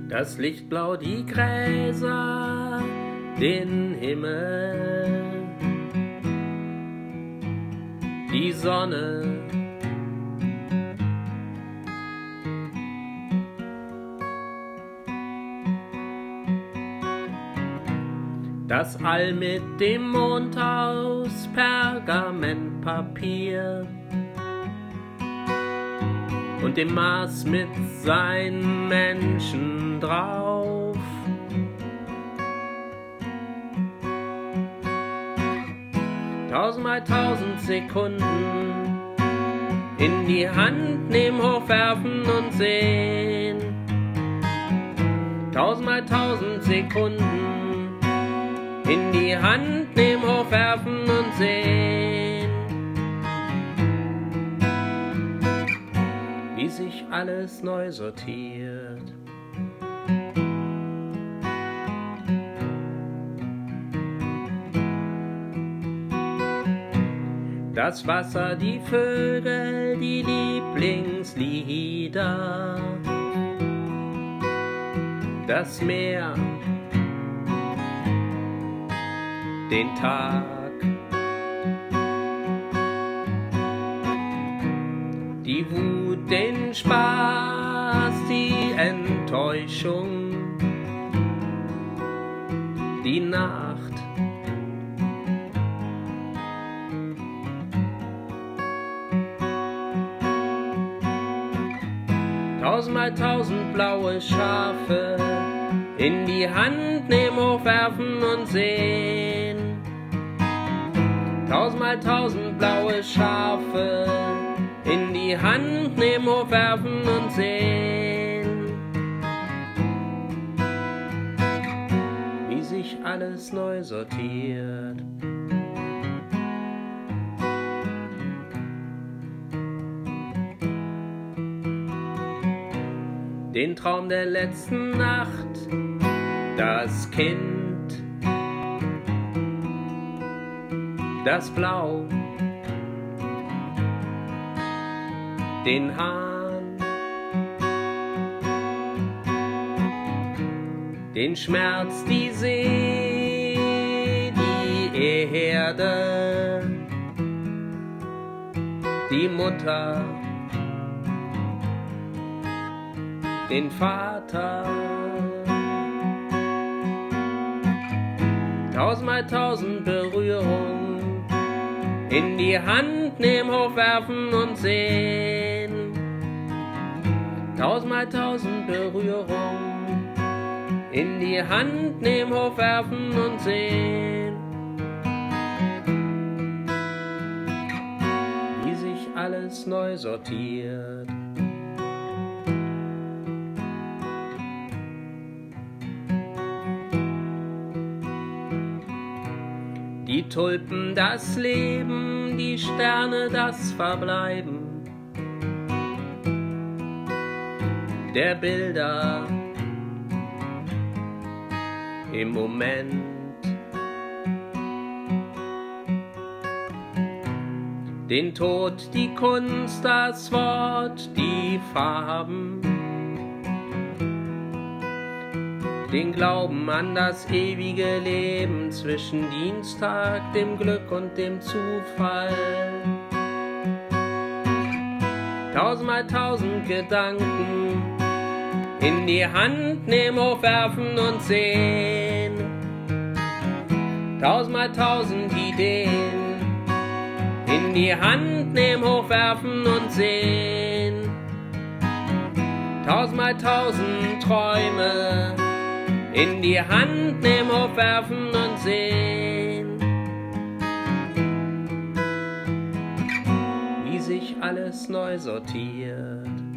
Das Lichtblau, die Gräser, den Himmel, die Sonne, das All mit dem Mond aus Pergamentpapier und dem Mars mit seinen Menschen drauf. Tausendmal 1000 Sekunden in die Hand nehmen, hochwerfen und sehen. Tausendmal 1000 Sekunden in die Hand nehmen, hochwerfen und sehen, wie sich alles neu sortiert. Das Wasser, die Vögel, die Lieblingslieder, das Meer, den Tag, die Wut, den Spaß, die Enttäuschung, die Nacht, tausendmal 1000 blaue Schafe in die Hand nehmen, hochwerfen und sehen. Tausendmal 1000 blaue Schafe in die Hand nehmen, hochwerfen und sehen, wie sich alles neu sortiert. Den Traum der letzten Nacht, das Kind, das Blau, den Hahn, den Schmerz, die See, die Erde, die Mutter, den Vater. Tausendmal 1000 Berührungen in die Hand nehmen, hochwerfen und sehen. Tausendmal 1000 Berührungen in die Hand nehmen, hochwerfen und sehen, wie sich alles neu sortiert. Die Tulpen, das Leben, die Sterne, das Verbleiben der Bilder im Moment. Den Tod, die Kunst, das Wort, die Farben, den Glauben an das ewige Leben zwischen Dienstag, dem Glück und dem Zufall. Tausendmal 1000 Gedanken in die Hand nehmen, hochwerfen und sehen. Tausendmal 1000 Ideen in die Hand nehmen, hochwerfen und sehen. Tausendmal 1000 Träume in die Hand nehmen, hochwerfen und sehen, wie sich alles neu sortiert.